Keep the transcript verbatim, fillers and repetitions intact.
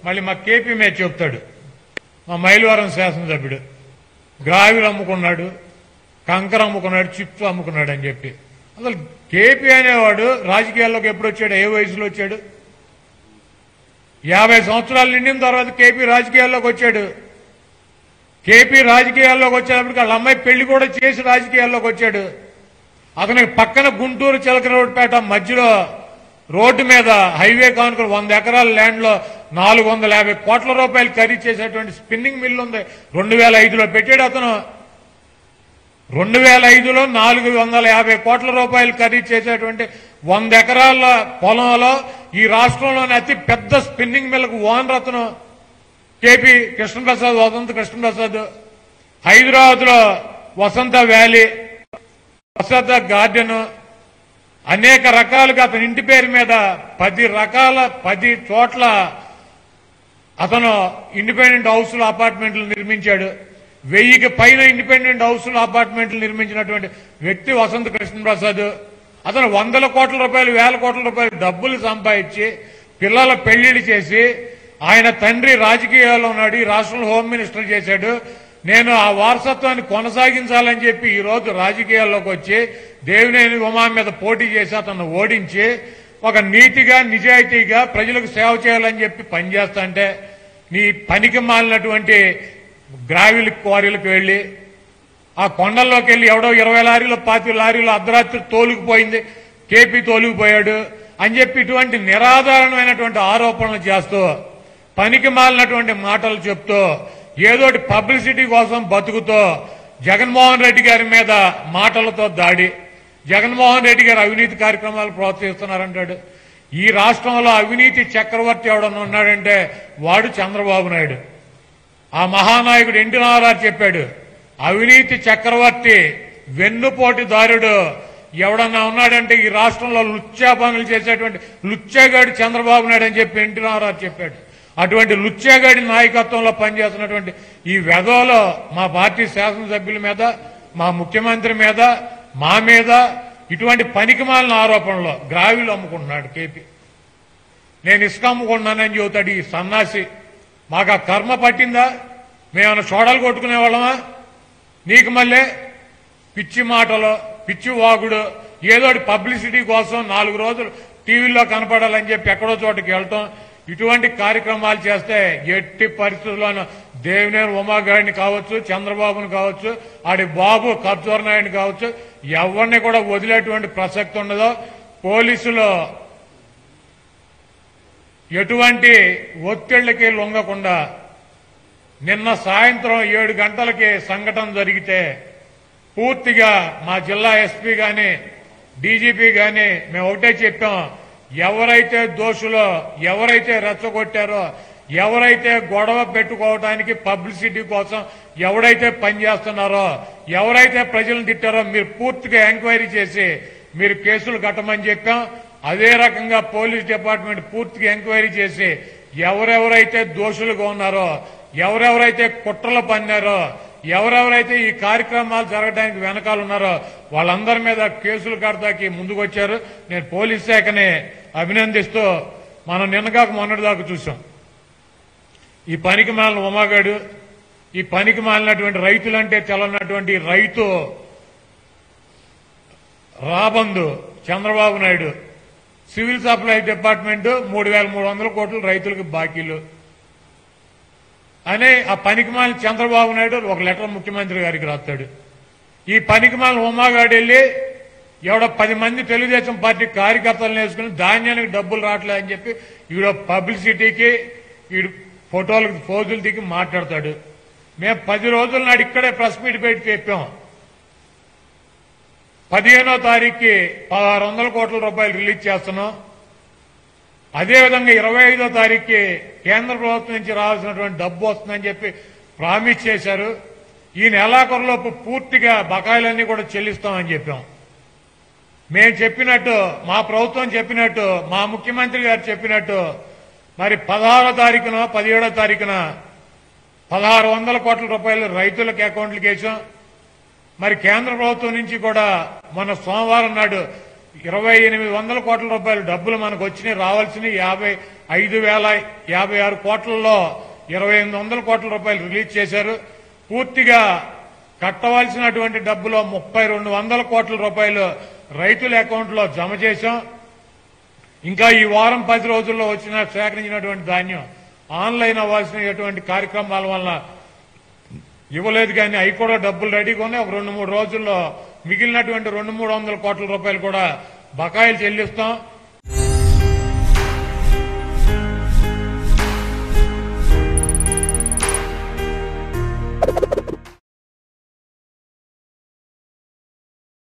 మళ్ళీ మా కేపీ మీద చెప్తాడు, మా మైలవరం శాసనసభ్యుడు గ్రావిలు అమ్ముకున్నాడు, కంకర అమ్ముకున్నాడు, చిప్స్ అమ్ముకున్నాడు అని చెప్పి. అసలు కేపీ అనేవాడు రాజకీయాల్లోకి ఎప్పుడు వచ్చాడు? ఏ వయసులో వచ్చాడు? యాభై సంవత్సరాలు నిండిన తర్వాత కేపీ రాజకీయాల్లోకి వచ్చాడు. కేపీ రాజకీయాల్లోకి వచ్చేటప్పటికి వాళ్ళ అమ్మాయి పెళ్లి కూడా చేసి రాజకీయాల్లోకి వచ్చాడు. అతనికి పక్కన గుంటూరు చిలకలూరిపేట మధ్యలో రోడ్డు మీద హైవే కానుకలు వంద ఎకరాల ల్యాండ్ లో నాలుగు వందల యాభై కోట్ల రూపాయలు ఖరీదు చేసేటువంటి స్పిన్నింగ్ మిల్ ఉంది. రెండు వేల ఐదులో పెట్టాడు అతను. రెండు వేల ఐదులో నాలుగు వందల యాభై కోట్ల రూపాయలు ఖరీదు చేసేటువంటి వంద ఎకరాల పొలంలో ఈ రాష్ట్రంలోని అతి పెద్ద స్పిన్నింగ్ మిల్కు ఓనర్ అతను కేపీ కృష్ణప్రసాద్, వసంత కృష్ణప్రసాద్. హైదరాబాద్ లో వసంత వ్యాలీ, వసంత గార్డెన్, అనేక రకాలుగా అతని ఇంటి పేరు మీద పది రకాల పది చోట్ల అతను ఇండిపెండెంట్ హౌస్లు అపార్ట్మెంట్లు నిర్మించాడు. వెయ్యికి పైన ఇండిపెండెంట్ హౌస్లు అపార్ట్మెంట్లు నిర్మించినటువంటి వ్యక్తి వసంత కృష్ణప్రసాద్. అతను వందల కోట్ల రూపాయలు, వేల కోట్ల రూపాయలు డబ్బులు సంపాదించి పిల్లల పెళ్లిళ్లు చేసి, ఆయన తండ్రి రాజకీయాల్లో ఉన్నాడు, ఈ రాష్ట్రంలో హోమ్ మినిస్టర్ చేశాడు. నేను ఆ వారసత్వాన్ని కొనసాగించాలని చెప్పి ఈ రోజు రాజకీయాల్లోకి వచ్చి దేవినేని ఉమా మీద పోటీ చేసి అతను ఓడించి ఒక నీతిగా నిజాయితీగా ప్రజలకు సేవ చేయాలని చెప్పి పనిచేస్తాంటే నీ పనికి మాలినటువంటి గ్రావిల్ క్వారీలకు వెళ్లి ఆ కొండల్లోకి వెళ్లి ఎవడో ఇరవై లారీలు పాతి లారీలు అర్ధరాత్రి తోలుకుపోయింది, కేపీ తోలుకుపోయాడు అని చెప్పి ఇటువంటి నిరాధారణమైనటువంటి ఆరోపణలు చేస్తూ పనికి మాలినటువంటి మాటలు చెప్తూ ఏదోటి పబ్లిసిటీ కోసం బతుకుతో జగన్మోహన్ రెడ్డి గారి మీద మాటలతో దాడి, జగన్మోహన్ రెడ్డి గారు అవినీతి కార్యక్రమాలు ప్రోత్సహిస్తున్నారంటాడు. ఈ రాష్ట్రంలో అవినీతి చక్రవర్తి ఎవడన్నా ఉన్నాడంటే వాడు చంద్రబాబు నాయుడు. ఆ మహానాయకుడు ఎన్టీ రామారావు చెప్పాడు, అవినీతి చక్రవర్తి వెన్నుపోటుదారుడు ఎవడన్నా ఉన్నాడంటే ఈ రాష్ట్రంలో లుచ్చా పనులు చేసేటువంటి లుచ్చాగాడు చంద్రబాబు నాయుడు అని చెప్పి ఎన్టీ రామారావు చెప్పాడు. అటువంటి లుచ్చాగాడి నాయకత్వంలో పనిచేస్తున్నటువంటి ఈ వెధవలో మా పార్టీ శాసనసభ్యుల మీద, మా ముఖ్యమంత్రి మీద, మా మీద ఇటువంటి పనికిమాలిన ఆరోపణలో గ్రావిలు అమ్ముకుంటున్నాడు కేపీ. నేను ఇసుక అమ్ముకుంటున్నానని చెబుతాడు ఈ సన్నాసి. మాకు ఆ కర్మ పట్టిందా? మేమన్నా చోడలు కొట్టుకునే వాళ్ళమా? నీకు మళ్ళీ పిచ్చి మాటలు, పిచ్చి వాగుడు, ఏదోటి పబ్లిసిటీ కోసం నాలుగు రోజులు టీవీలో కనపడాలని చెప్పి ఎక్కడో చోటకి వెళ్తాం. ఇటువంటి కార్యక్రమాలు చేస్తే ఎట్టి పరిస్థితుల్లోనూ దేవినేని ఉమా గారిని కావచ్చు, చంద్రబాబును కావచ్చు, ఆడి బాబు ఖర్జూర్ నాయుడిని కావచ్చు, ఎవరిని కూడా వదిలేటువంటి ప్రసక్తి ఉండదు. పోలీసులు ఎటువంటి ఒత్తిళ్లకి లొంగకుండా నిన్న సాయంత్రం ఏడు గంటలకి సంఘటన జరిగితే పూర్తిగా మా జిల్లా ఎస్పీ గాని డీజీపీ గాని మేము ఒకటే చెప్పాం, ఎవరైతే దోషులో, ఎవరైతే రెచ్చగొట్టారో, ఎవరైతే గొడవ పెట్టుకోవడానికి పబ్లిసిటీ కోసం ఎవరైతే పనిచేస్తున్నారో, ఎవరైతే ప్రజలను తిట్టారో మీరు పూర్తిగా ఎంక్వైరీ చేసి మీరు కేసులు కట్టమని చెప్పాం. అదే రకంగా పోలీస్ డిపార్ట్మెంట్ పూర్తిగా ఎంక్వైరీ చేసి ఎవరెవరైతే దోషులుగా ఉన్నారో, ఎవరెవరైతే కుట్రలు పన్నారో, ఎవరెవరైతే ఈ కార్యక్రమాలు జరగడానికి వెనకాల ఉన్నారో వాళ్ళందరి మీద కేసులు కడతాకి ముందుకొచ్చారు. నేను పోలీస్ శాఖని అభినందిస్తూ, మనం నిన్నగాక మొన్నటిదాకా చూసాం ఈ పనికి మాలిన ఉమాగాడు, ఈ పనికి మాలినటువంటి రైతులంటే తెలన్నటువంటి రైతు రాబందు Chandrababu Naidu civil supply department మూడు వేల మూడు వందల కోట్లు రైతులకు బాకీలు అనే ఆ పనికిమాలిన చంద్రబాబు నాయుడు ఒక లెటర్ ముఖ్యమంత్రి గారికి రాస్తాడు. ఈ పనికిమాలిన ఉమాగాడు వెళ్ళి ఎవడో పది మంది తెలుగుదేశం పార్టీ కార్యకర్తలను వేసుకుని ధాన్యానికి డబ్బులు రావట్లేదు అని చెప్పి ఈడో పబ్లిసిటీకి ఈడు ఫోటోలకు ఫోజులు దిగి మాట్లాడతాడు. మేము పది రోజుల నాడు ఇక్కడే ప్రెస్ మీట్ పెట్టి చెప్పాం, పదిహేనో తారీఖుకి పదహారు వందల కోట్ల రూపాయలు రిలీజ్ చేస్తున్నాం. అదేవిధంగా ఇరవై ఐదో తారీఖుకి కేంద్ర ప్రభుత్వం నుంచి రావాల్సినటువంటి డబ్బు వస్తుందని చెప్పి ప్రామిస్ చేశారు. ఈ నెలాఖరులోపు పూర్తిగా బకాయిలన్నీ కూడా చెల్లిస్తామని చెప్పాం. మేము చెప్పినట్టు, మా ప్రభుత్వం చెప్పినట్టు, మా ముఖ్యమంత్రి గారు చెప్పినట్టు మరి పదహారో తారీఖున పదిహేడో తారీఖున పదహారు వందల కోట్ల రూపాయలు రైతులకు అకౌంట్లకు వేసాం. మరి కేంద్ర ప్రభుత్వం నుంచి కూడా మొన్న సోమవారం నాడు ఇరవై ఎనిమిది వందల కోట్ల రూపాయల డబ్బులు మనకు వచ్చినాయి. రావాల్సిన యాభై ఐదు వేల యాభై ఆరు కోట్లలో ఇరవై ఎనిమిది వందల కోట్ల రూపాయలు రిలీజ్ చేశారు. పూర్తిగా కట్టవలసినటువంటి డబ్బులో ముప్పై రెండు వందల కోట్ల రూపాయలు రైతుల అకౌంట్లో జమ చేశాం. ఇంకా ఈ వారం పది రోజుల్లో వచ్చిన సేకరించినటువంటి ధాన్యం ఆన్లైన్ అవ్వాల్సినటువంటి కార్యక్రమాల వల్ల ఇవ్వలేదు. కానీ అవి కూడా డబ్బులు రెడీగా ఉన్నాయి. ఒక రెండు మూడు రోజుల్లో మిగిలినటువంటి రెండు మూడు వందల కోట్ల రూపాయలు కూడా బకాయిలు చెల్లిస్తాం.